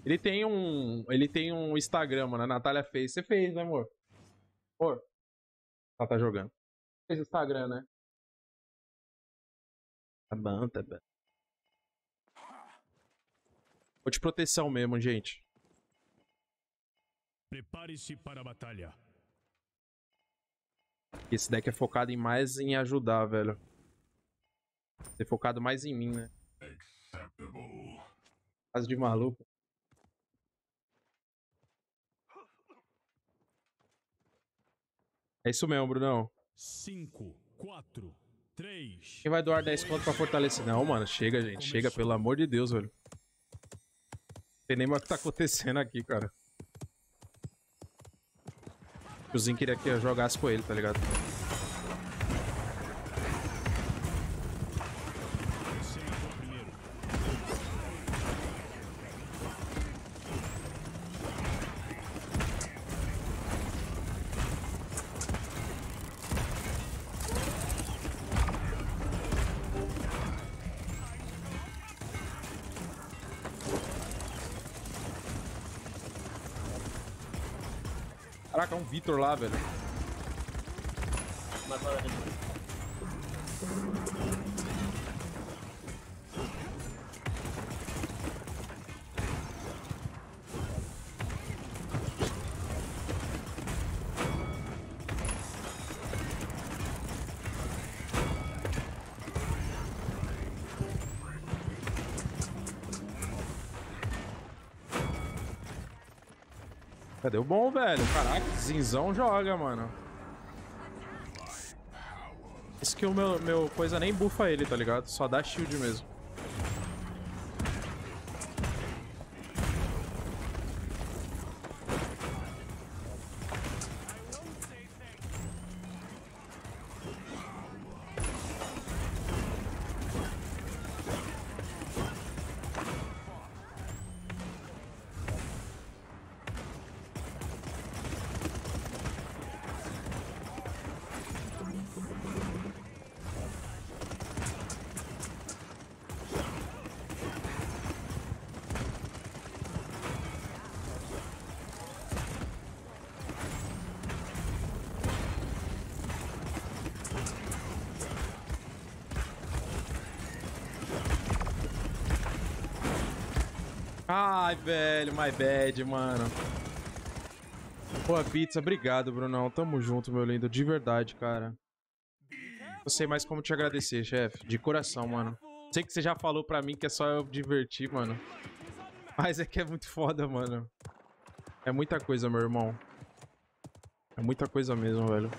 Ele tem um Instagram, mano. A Natália fez. Você fez, né, amor? Amor, ela tá jogando. Fez o Instagram, né? Tá bom, tá bom. Vou de proteção mesmo, gente. Prepare-se para a batalha. Esse deck é focado mais em ajudar, velho. Ser focado mais em mim, né? Caso de maluco. É isso mesmo, Brunão. 5, 4, 3. Quem vai doar 10 conto pra fortalecer? Não, mano. Chega, gente. Chega, pelo amor de Deus, velho. Não tem nem mais o que tá acontecendo aqui, cara. O Zinho queria que eu jogasse com ele, tá ligado? Você matou primeiro. Caraca, é um Vitor lá, velho. Cadê o bom, velho? Caraca, Zinzão joga, mano. Esse que o meu coisa nem bufa ele, tá ligado? Só dá shield mesmo. Ai, velho, my bad, mano. Pô, pizza, obrigado, Brunão. Tamo junto, meu lindo. De verdade, cara. Não sei mais como te agradecer, chefe. De coração, mano. Sei que você já falou pra mim que é só eu divertir, mano. Mas é que é muito foda, mano. É muita coisa, meu irmão. É muita coisa mesmo, velho.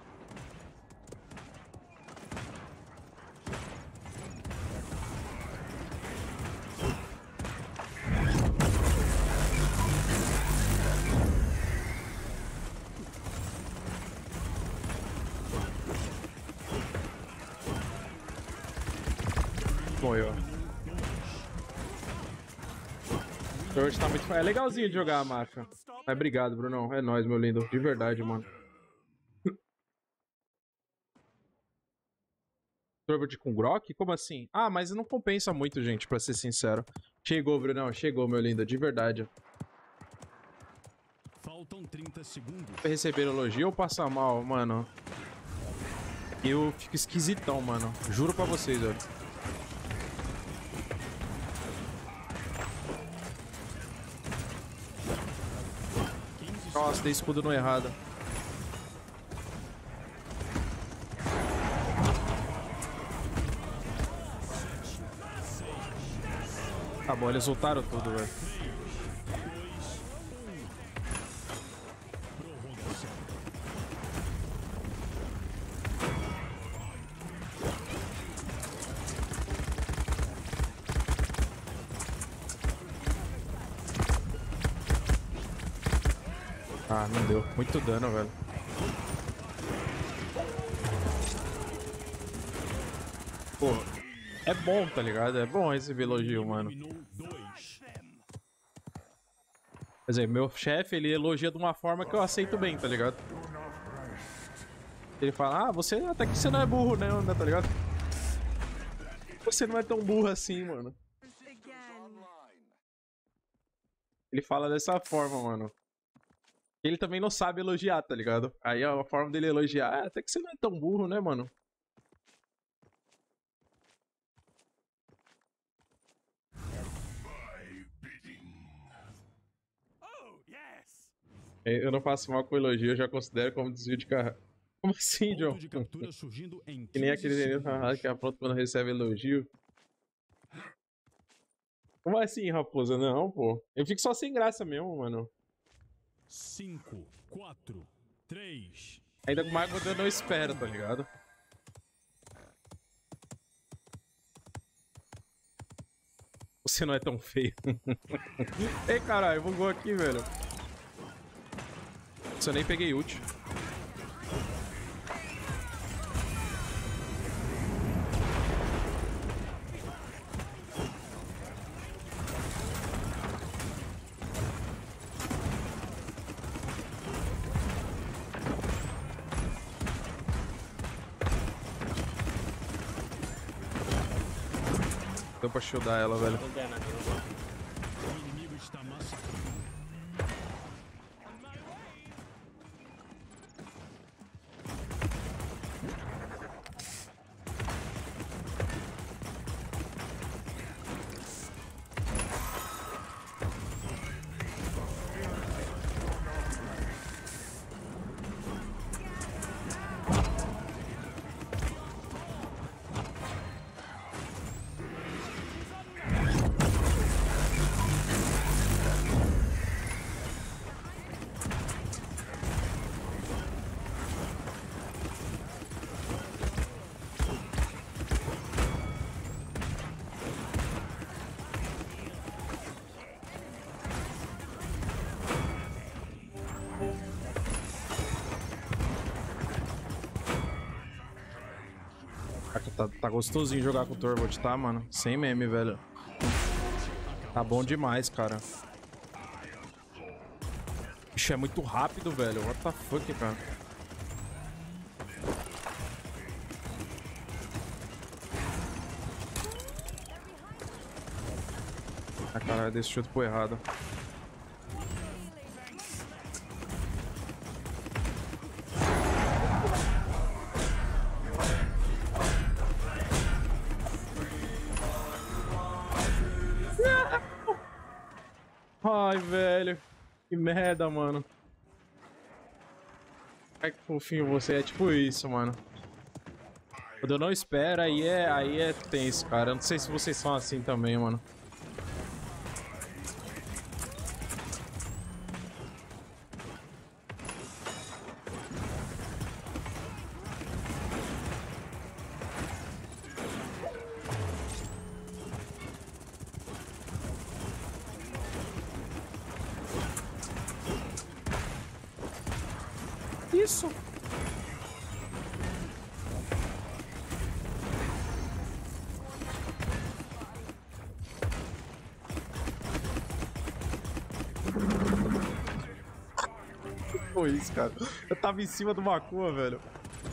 Morreu. Hoje tá muito... É legalzinho de jogar a marca. Mas obrigado, Brunão. É nóis, meu lindo. De verdade, mano. Sorvete com Grok? Como assim? Ah, mas não compensa muito, gente, pra ser sincero. Chegou, Brunão. Chegou, meu lindo. De verdade. Faltam 30 segundos. Vai receber elogio ou passar mal, mano? Eu fico esquisitão, mano. Juro pra vocês, velho. Nossa, dei escudo no errado. Tá bom, eles ultaram tudo, velho. Ah, não deu. Muito dano, velho. Pô, é bom, tá ligado? É bom receber elogio, mano. Quer dizer, meu chefe, ele elogia de uma forma que eu aceito bem, tá ligado? Ele fala, ah, você até que você não é burro, né, tá ligado? Você não é tão burro assim, mano. Ele fala dessa forma, mano. Ele também não sabe elogiar, tá ligado? Aí a forma dele elogiar, até que você não é tão burro, né, mano? Eu não faço mal com elogio, eu já considero como desvio de carro. Como assim, John? Ponto de captura surgindo em Que nem 15 aquele segundos. que apronta quando recebe elogio. Como assim, raposa? Não, pô. Eu fico só sem graça mesmo, mano. 5, 4, 3. Ainda mais quando eu não espero, tá ligado? Você não é tão feio. Ei, caralho, bugou aqui, velho. Eu nem peguei ult. Deu pra shieldar ela, velho. O inimigo está massacrando. Tá gostosinho jogar com o Torvald, tá, mano? Sem meme, velho. Tá bom demais, cara. Bicho, é muito rápido, velho. What the fuck, cara? Ah, caralho, desse chute pro errado. Ai, velho. Que merda, mano. Ai, que fofinho você. É tipo isso, mano. Quando eu não espero, aí é tenso, cara. Eu não sei se vocês são assim também, mano. Isso. Que foi isso, cara? Eu tava em cima do Makua, velho.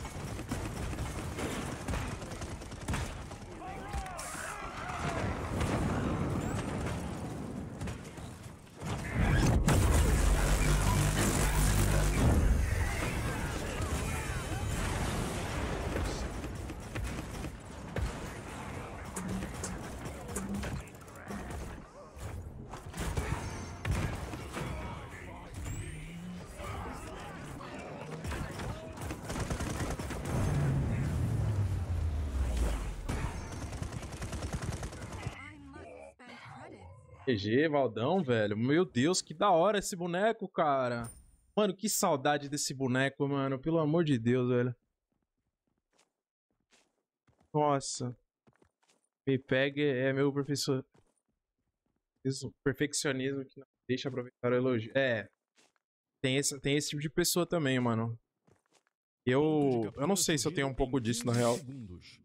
GG, Valdão, velho. Meu Deus, que da hora esse boneco, cara. Mano, que saudade desse boneco, mano. Pelo amor de Deus, velho. Nossa. Me pegue é meu professor. Isso, perfeccionismo que não deixa aproveitar o elogio. É, tem esse tipo de pessoa também, mano. Eu não sei se eu tenho um pouco disso, na real. Segundos.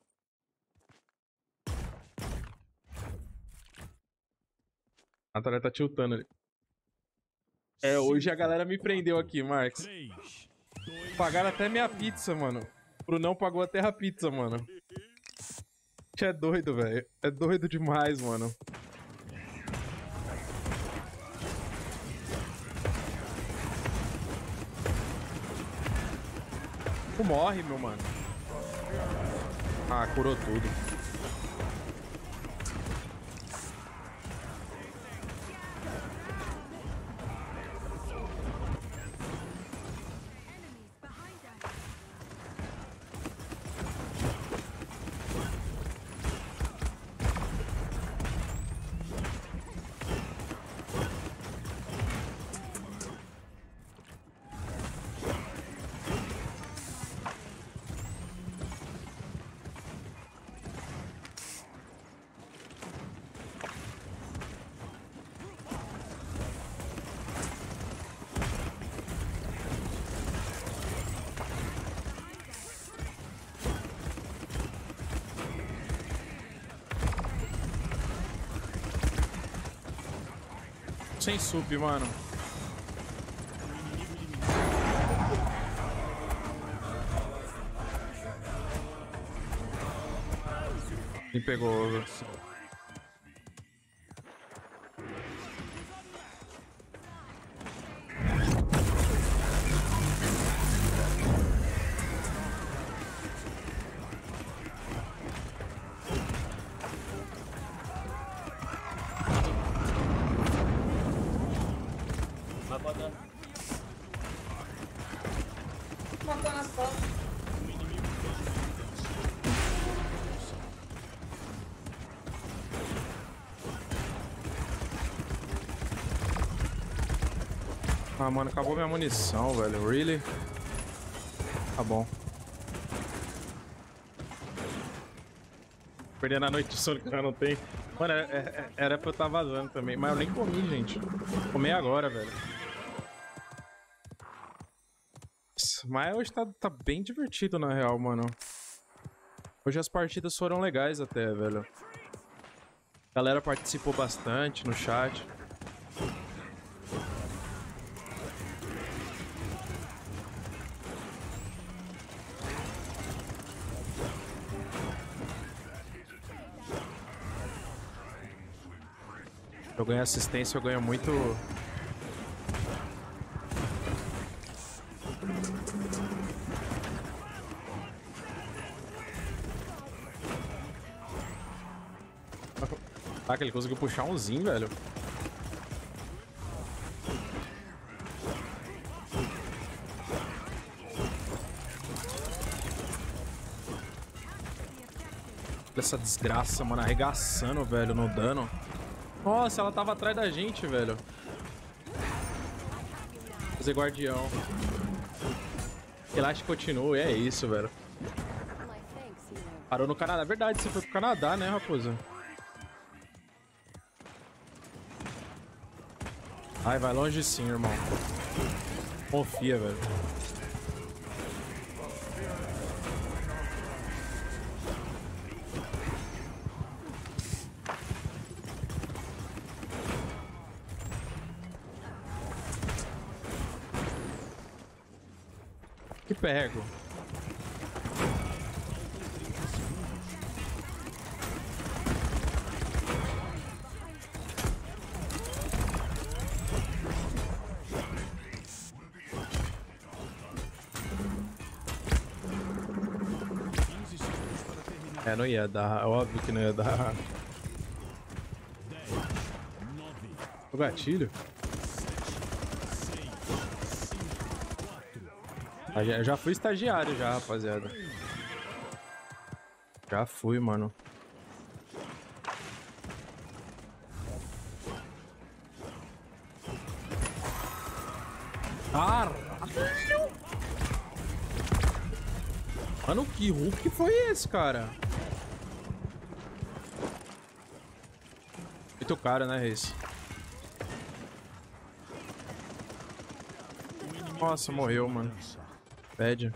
A Natália tá tiltando ali. É, hoje a galera me prendeu aqui, Marcos. 3, 2, Pagaram até minha pizza, mano. O Brunão pagou até a pizza, mano. É doido, velho. É doido demais, mano. Tu morre, meu mano. Ah, curou tudo. Sem sup, mano. Me pegou. Matou nas costas. Ah, mano, acabou minha munição, velho. Really? Tá bom. Perdendo a noite de sono que eu não tenho. Mano, era pra eu estar vazando também. Mas eu nem comi, gente. Vou comer agora, velho. Mas hoje tá bem divertido, na real, mano. Hoje as partidas foram legais até, velho. A galera participou bastante no chat. Eu ganho assistência, eu ganho muito... Ah, que ele conseguiu puxar um Zin, velho. Essa desgraça, mano, arregaçando, velho, no dano. Nossa, ela tava atrás da gente, velho. Fazer guardião. Relaxa, continua, é isso, velho. Parou no Canadá. Verdade, você foi pro Canadá, né, raposa? Ai, vai longe sim, irmão. Confia, velho. Que pego. É, não ia dar. Óbvio que não ia dar. 10, 9, O gatilho? 6, 5, 4. Eu já fui estagiário já, rapaziada. Já fui, mano. Caralho! Mano, que Hulk foi esse, cara? Muito caro, né, Reis? Nossa, morreu, mano. Pede.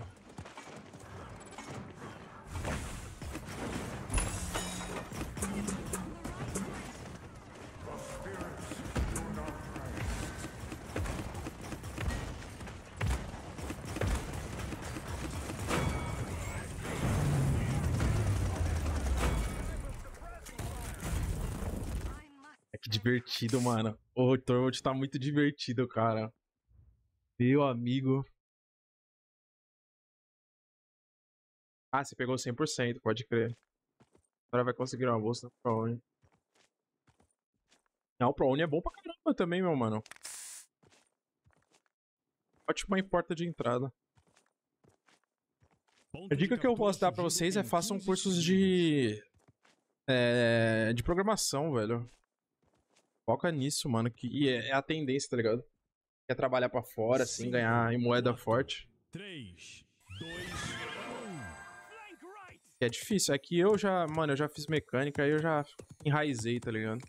Que divertido, mano. O Tormund tá muito divertido, cara. Meu amigo. Ah, você pegou 100%, pode crer. Agora vai conseguir uma bolsa no ProUni. Não, o ProUni é bom pra caramba também, meu mano. Ótima porta de entrada. A dica que eu posso dar pra vocês é façam cursos de programação, velho. Foca nisso, mano, que é a tendência, tá ligado? Quer trabalhar pra fora, assim, ganhar em moeda forte. 3, 2, 1. É difícil. É que eu já, mano, eu já fiz mecânica, aí eu já enraizei, tá ligado?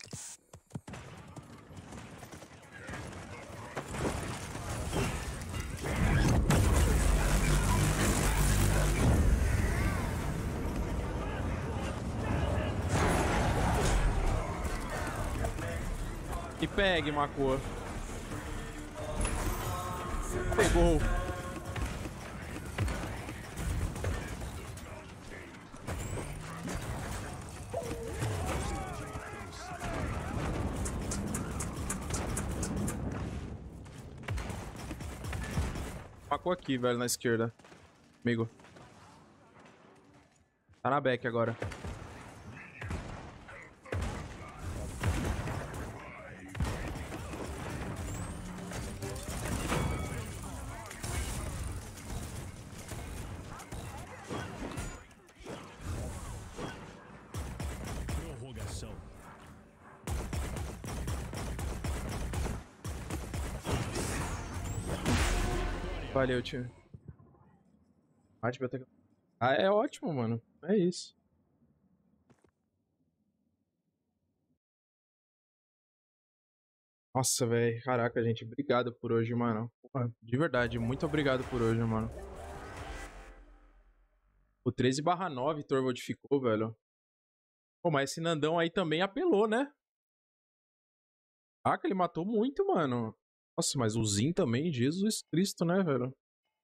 E pegue, Macoa. Pegou. Macoa aqui, velho, na esquerda. Amigo. Tá na back agora. Prorrogação. Valeu, time. Ah, é ótimo, mano. É isso. Nossa, velho. Caraca, gente. Obrigado por hoje, mano. Porra, de verdade, muito obrigado por hoje, mano. O 13/9 Torvald ficou, velho. Pô, mas esse Nandão aí também apelou, né? Ah, que ele matou muito, mano. Nossa, mas o Zin também, Jesus Cristo, né, velho?